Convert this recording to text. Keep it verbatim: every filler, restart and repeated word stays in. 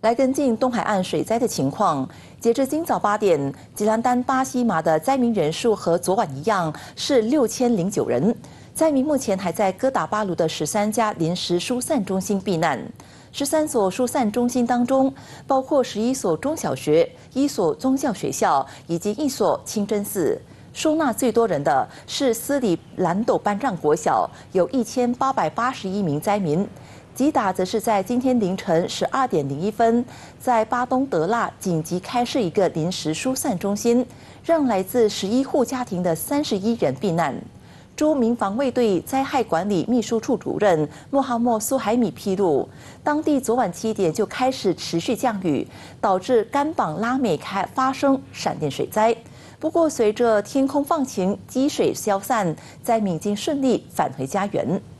来跟进东海岸水灾的情况。截至今早八点，吉兰丹巴西马的灾民人数和昨晚一样是六千零九人。灾民目前还在哥打巴鲁的十三家临时疏散中心避难。十三所疏散中心当中，包括十一所中小学、一所宗教学校以及一所清真寺。收纳最多人的是斯里兰斗班让国小，有一千八百八十一名灾民。吉打则是在今天凌晨十二点零一分，在巴东德腊紧急开设一个临时疏散中心，让来自十一户家庭的三十一人避难。驻民防卫队灾害管理秘书处主任穆罕默苏海米披露，当地昨晚七点就开始持续降雨，导致甘榜拉美开发生闪电水灾。不过，随着天空放晴，积水消散，灾民已经顺利返回家园。